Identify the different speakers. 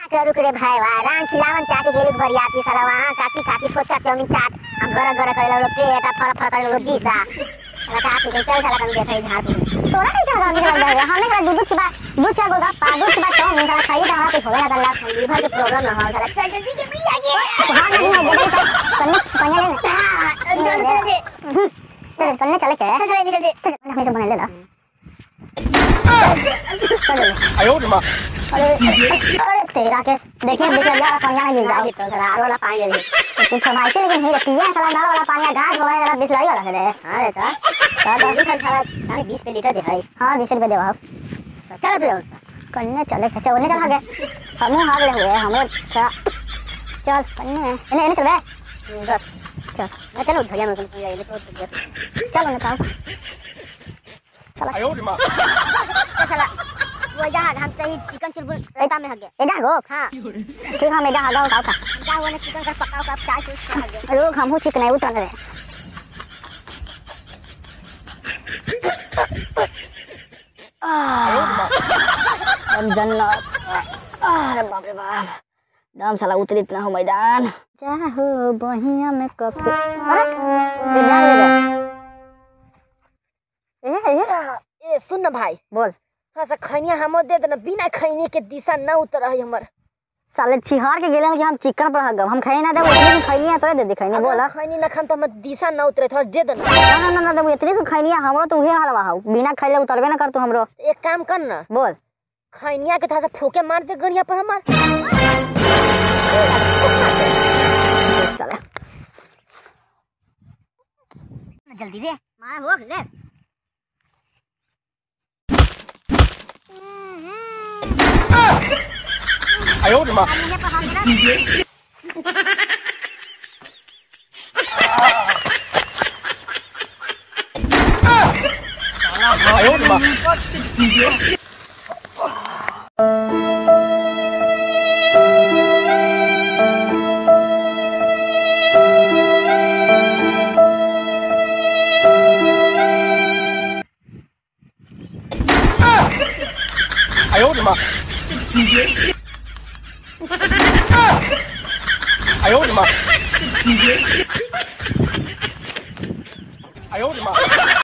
Speaker 1: रुक रे भाई वाह रान खिलावन चाटे गेलु भरिया पी साला वहां काची काची फोटका चाउमीन चाट हम गरा गरा करे लो पेट फर फर करे लो दिसा साला काची के चल साला कम देखै झात तोरा कैसे लगा निकल जाए हमें का दूध छिबा गोलगप्पा दूध छिबा चाउमीन साला खाई दा पे हो गया गल्ला लीवर के प्रॉब्लम ना हो साला चल जल्दी के मिल जागे हां नहीं है जल्दी चल कन्ने पन्ने ले चल कन्ने चले के चल निकल दे चल कन्ने से बना ले ला
Speaker 2: आयो मां
Speaker 1: अरे तेरा के देखिए यार पानी नहीं मिल रहा तो जरा वाला पानी दे तू फरमाइश लेकिन नहीं पिया साला दाल वाला पानी घाट हो गया बिसलरी वाला है हां रे तो 20 लीटर दे भाई हां 20 रुपए दे आप चल दे कन्ने चले खचा उन्हें चल आगे हम आगे हुए हमें चल कन्ने इन्हें चल बे बस चल चलो झड़िया में चल ना काम
Speaker 2: आयो मां
Speaker 1: साला वो जहां हम चाहिए चिकन चुलबुल रायता में हगे एदा गो हां ठीक है मैं जहां गाओ का जा वो ने चिकन का पकाओ का चाय कुछ हगे अरे हम हो चिकन है उतर रे हम जन्नत अरे बाप रे बाप दम साला उतरी इतना हो मैदान जा हो बहिया में कसे अरे ये डाल दे
Speaker 3: ए सुन न भाई
Speaker 1: बोल
Speaker 3: थोड़ा सा खैनिया हमर दे देना बिना खैनी के दिशा न उतर है हमर
Speaker 1: साले छिहार के गेले में कि हम चिकन पर हगब हम खाई ना देबो इतनी खैनिया तोरे दे खैनी बोल
Speaker 3: खैनी न खाम त हम दिशा न उतरे थोड़ा दे देना
Speaker 1: ना देबो इतनी सु खैनिया हमरो तो उहे हलवा हो बिना खैले उतरबे ना कर तू हमरो
Speaker 3: एक काम कर न
Speaker 1: बोल
Speaker 3: खैनिया के थोड़ा सा फूके मार दे गड़िया पर हमर
Speaker 1: साला जल्दी रे मारा हो ले
Speaker 2: आयो मां आयो मां आयो मां आयो मां आयो मां